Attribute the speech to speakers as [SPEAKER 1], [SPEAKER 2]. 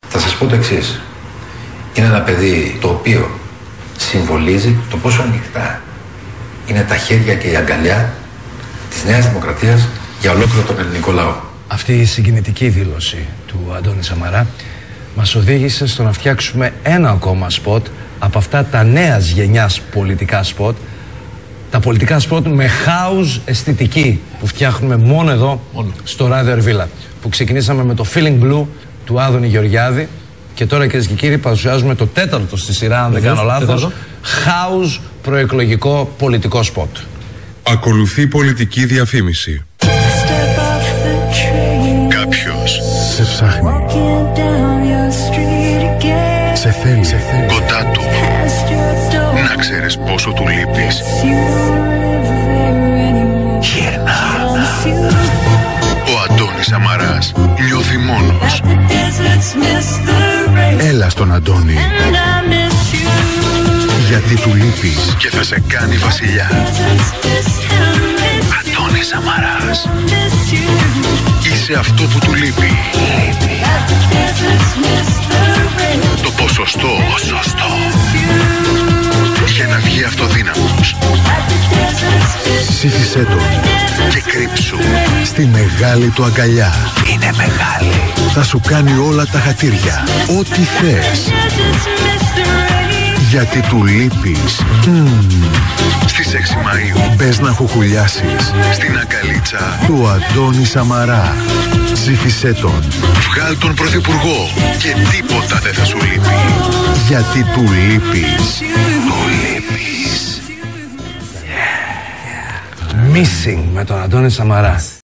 [SPEAKER 1] Θα σας πω το εξής. Είναι ένα παιδί το οποίο συμβολίζει το πόσο ανοιχτά είναι τα χέρια και η αγκαλιά της Νέας Δημοκρατίας για ολόκληρο τον ελληνικό λαό.
[SPEAKER 2] Αυτή η συγκινητική δήλωση του Αντώνη Σαμαρά μας οδήγησε στο να φτιάξουμε ένα ακόμα σποτ από αυτά τα νέας γενιάς πολιτικά σποτ, τα πολιτικά σποτ με house αισθητική που φτιάχνουμε μόνο εδώ στο ράδιο Ερβίλα, που ξεκινήσαμε με το Feeling Blue του Άδωνη Γεωργιάδη και τώρα, κυρίες και κύριοι, παρουσιάζουμε το τέταρτο στη σειρά, αν δεν κάνω λάθος, house προεκλογικό πολιτικό σποτ.
[SPEAKER 3] Ακολουθεί πολιτική διαφήμιση. Κάποιος
[SPEAKER 4] σε ψάχνει, σε θέλει,
[SPEAKER 3] κοντά του. Να ξέρεις πόσο του λείπεις. Γυρνά. Ο Αντώνης Σαμαράς νιώθει μόνος.
[SPEAKER 4] Έλα στον Αντώνη, γιατί του λείπεις
[SPEAKER 3] και θα σε κάνει βασιλιά. Αντώνης Σαμαράς. Είσαι αυτό που του λείπει. Το ποσοστό για να βγει αυτοδύναμος.
[SPEAKER 4] Ψήφισέ τον
[SPEAKER 3] Και κρύψου.
[SPEAKER 4] στη μεγάλη του αγκαλιά.
[SPEAKER 3] Είναι μεγάλη.
[SPEAKER 4] Θα σου κάνει όλα τα χατήρια, ό,τι θες, γιατί του λείπεις.
[SPEAKER 3] Στις 6 Μαΐου
[SPEAKER 4] Μπες να χουχουλιάσεις
[SPEAKER 3] στην αγκαλίτσα
[SPEAKER 4] του Αντώνη Σαμαρά. Ψήφισέ τον,
[SPEAKER 3] βγάλ τον πρωθυπουργό και τίποτα δεν θα σου λείπει.
[SPEAKER 4] γιατί του λείπεις.
[SPEAKER 3] Του λείπεις.
[SPEAKER 2] Missing με τον Αντώνη Σαμαρά.